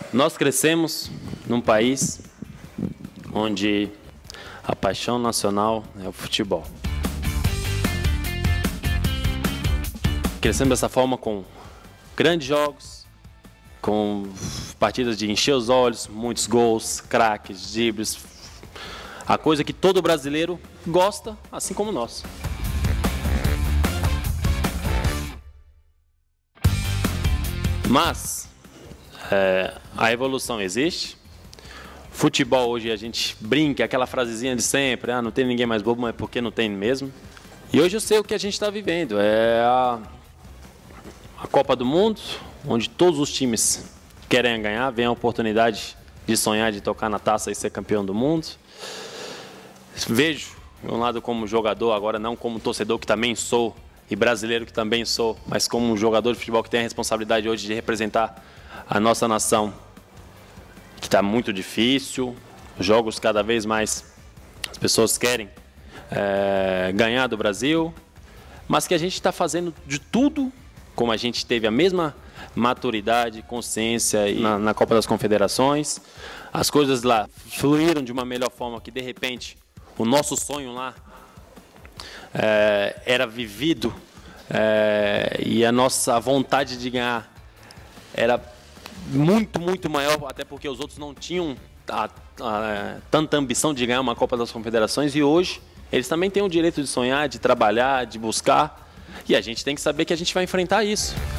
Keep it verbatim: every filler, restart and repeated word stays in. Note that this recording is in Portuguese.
Nós crescemos num país onde a paixão nacional é o futebol. Crescemos dessa forma com grandes jogos, com partidas de encher os olhos, muitos gols, craques, dribles, a coisa que todo brasileiro gosta, assim como nós. Mas é, a evolução existe. Futebol hoje a gente brinca, aquela frasezinha de sempre, ah, não tem ninguém mais bobo, mas por que não tem mesmo? E hoje eu sei o que a gente está vivendo, é a, a Copa do Mundo, onde todos os times querem ganhar, vem a oportunidade de sonhar, de tocar na taça e ser campeão do mundo. Vejo, de um lado como jogador, agora não como torcedor, que também sou, e brasileiro que também sou, mas como um jogador de futebol que tem a responsabilidade hoje de representar a nossa nação, que está muito difícil, jogos cada vez mais, as pessoas querem é, ganhar do Brasil, mas que a gente está fazendo de tudo, como a gente teve a mesma maturidade, consciência e na, na Copa das Confederações, as coisas lá fluíram de uma melhor forma, que de repente o nosso sonho lá é, era vivido é, e a nossa vontade de ganhar era muito, muito maior, até porque os outros não tinham a, a, tanta ambição de ganhar uma Copa das Confederações, e hoje eles também têm o direito de sonhar, de trabalhar, de buscar, e a gente tem que saber que a gente vai enfrentar isso.